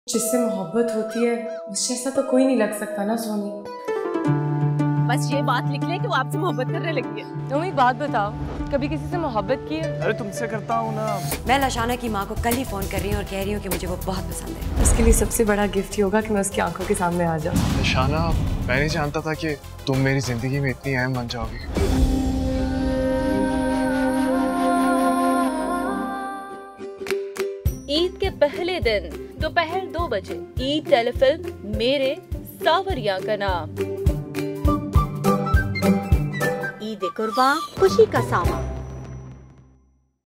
जिससे मोहब्बत होती है उस जैसा तो कोई नहीं लग सकता ना सोनी। बस ये बात लिख ले कि वो आपसे मोहब्बत करने लगी है। तुम एक बात बताओ, कभी किसी से मोहब्बत की है? अरे तुमसे करता हूँ ना। मैं लशाना की माँ को कल ही फोन कर रही हूँ और कह रही हूँ कि मुझे वो बहुत पसंद है। उसके लिए सबसे बड़ा गिफ्ट ये होगा कि मैं उसकी आंखों के सामने आ जाऊँ। लशाना, मैं नहीं जानता था कि तुम मेरी जिंदगी में इतनी अहम बन जाओगी। ईद के पहले दिन दोपहर 2 बजे ईद टेलीफिल्म मेरे सावरिया का नाम। ईद कुर्बान खुशी का सामा।